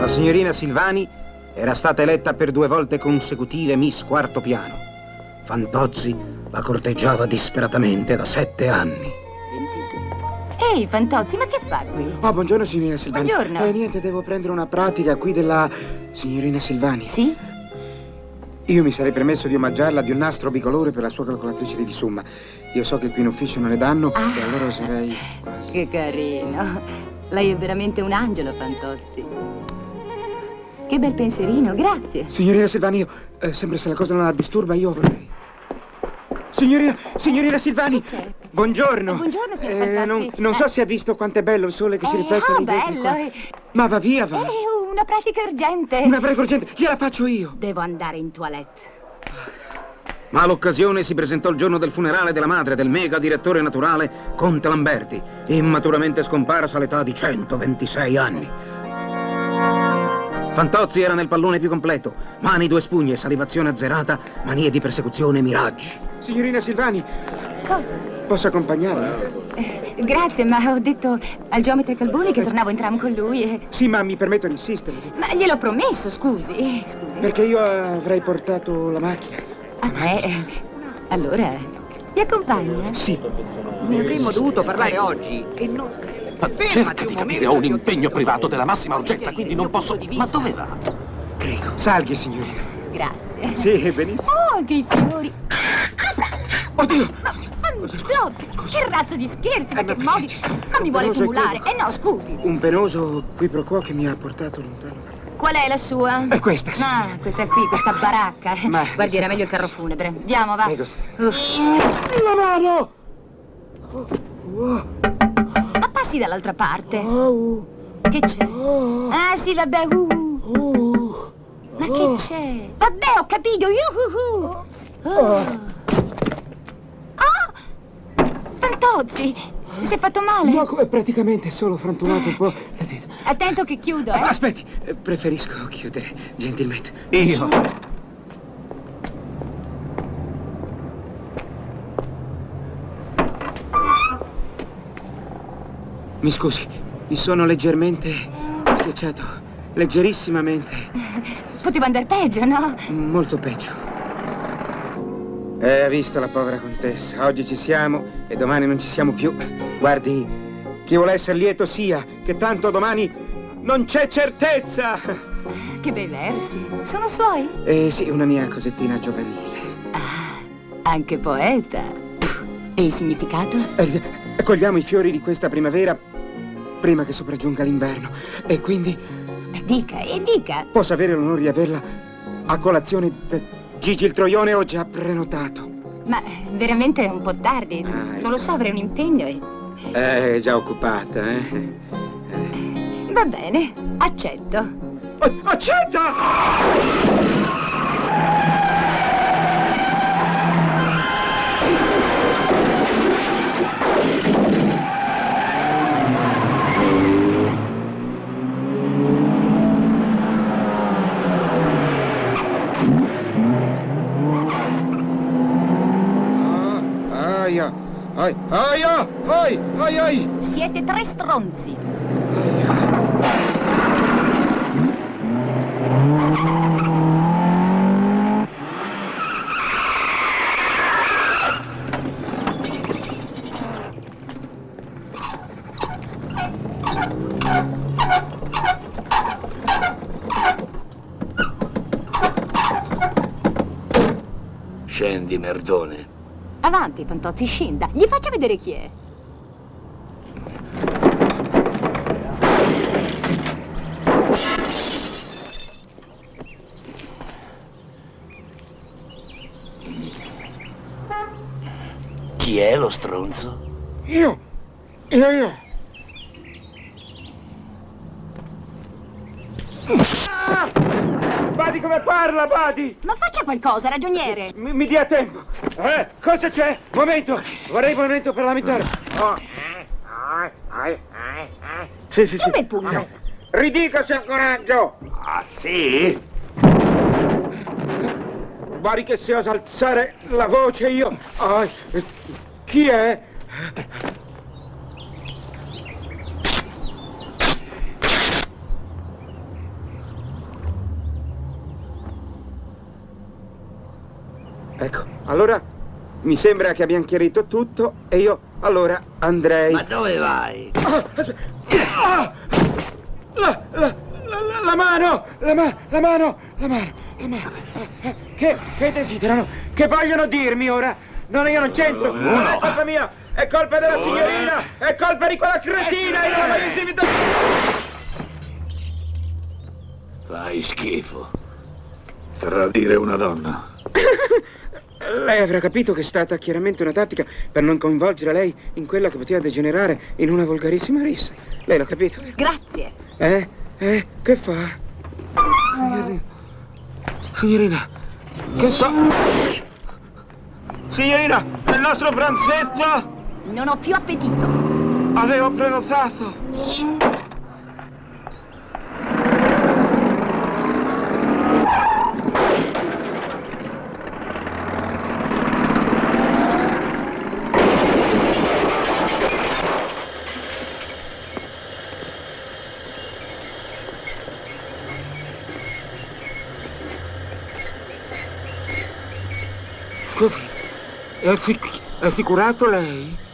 La signorina Silvani era stata eletta per 2 volte consecutive Miss Quarto Piano. Fantozzi la corteggiava disperatamente da 7 anni. Ehi, Fantozzi, ma che fa qui? Oh, buongiorno, signorina Silvani. Buongiorno. Niente, devo prendere una pratica qui della signorina Silvani. Sì? Io mi sarei permesso di omaggiarla di un nastro bicolore per la sua calcolatrice di Visumma. Io so che qui in ufficio non le danno e allora sarei quasi... Che carino. Lei è veramente un angelo, Fantozzi. Che bel pensierino, grazie. Signorina Silvani, io, sempre se la cosa non la disturba, io vorrei... Signorina Silvani! C'è? Buongiorno. Buongiorno, signor Fantozzi. Non so se ha visto quanto è bello il sole che si riflette nei vetri qua. bello. Ma va via, va. È una pratica urgente. Una prego urgente, gliela faccio io. Devo andare in toilette. Ma l'occasione si presentò il giorno del funerale della madre del mega direttore naturale Conte Lamberti, immaturamente scomparsa all'età di 126 anni. Fantozzi era nel pallone più completo, mani 2 spugne, salivazione azzerata, manie di persecuzione, miraggi. Signorina Silvani, Cosa? posso accompagnarla? Grazie, ma ho detto al geometra Calboni che tornavo in tram con lui e... Sì, ma mi permetto di insistere. Ma gliel'ho promesso, scusi. Scusi. Perché io avrei portato la macchina. Ah, beh, allora, mi accompagna? Sì. Ne avremmo dovuto parlare oggi e non... Cerca di capire, ho un impegno privato della massima urgenza, quindi non posso... Ma dove va? Prego. Salghi, signorina. Grazie. Sì, benissimo. Oh, che i fiori. Oddio! Fantozzi, che razza di scherzi, ma che ma modi... perché ci sta? Ma mi vuole Un penoso tumulare. equivoco. No, scusi. Un penoso qui pro quo che mi ha portato lontano. Qual è la sua? È questa, sì. Ah, questa qui, questa baracca. Ma- Guardi, era meglio il carro funebre. Andiamo, va. Prego, sì. Uff. La mano! Ma passi dall'altra parte. Oh, Che c'è? oh, Ah, sì, vabbè. oh. Ma che c'è? Vabbè, ho capito. Oh. Fantozzi, si è fatto male? No, come praticamente solo frantumato un po'. Attento che chiudo, eh. Aspetti, preferisco chiudere, gentilmente. Io? Mi scusi, mi sono leggermente schiacciato. Leggerissimamente. Poteva andare peggio, no? Molto peggio. Ha visto la povera contessa. Oggi ci siamo e domani non ci siamo più. Guardi, chi vuole essere lieto sia, che tanto domani non c'è certezza. Che bei versi. Sono suoi? Sì, una mia cosettina giovanile. Ah, anche poeta. E il significato? Cogliamo i fiori di questa primavera prima che sopraggiunga l'inverno. E quindi Dica, e dica. posso avere l'onore di averla a colazione da Gigi il Troione. Ho già prenotato. Ma veramente è un po' tardi. Ah, Non lo so, avrei un impegno e... È già occupata, eh? Va bene, accetto. Accetta! Aia! Aia! Ai! Ai! Ai! Siete 3 stronzi. Scendi, merdone. Avanti, Fantozzi, scenda. Gli faccia vedere chi è. Chi è lo stronzo? Io! Badi come parla, Badi! Ma faccia qualcosa, ragioniere. Mi dia tempo. Cosa c'è? Momento! Vorrei un momento per lamentare. Oh. Sì. Che bel pugno. Ridica se ha coraggio! Ah, sì? Badi che se osa alzare la voce io... chi è? Ecco, allora mi sembra che abbiamo chiarito tutto e io allora andrei. Ma dove vai? La mano! Che desiderano? Che vogliono dirmi ora? No, io non c'entro! Non è colpa mia! È colpa della signorina! È colpa di quella cretina! Io non la voglio intimidare! Fai schifo. Tradire una donna. Lei avrà capito che è stata chiaramente una tattica per non coinvolgere lei in quella che poteva degenerare in una volgarissima rissa. Lei l'ha capito? Grazie. Che fa? Signorina, che so? Signorina, il nostro pranzetto! Non ho più appetito. Avevo prenotato. Scusi, è assicurato lei?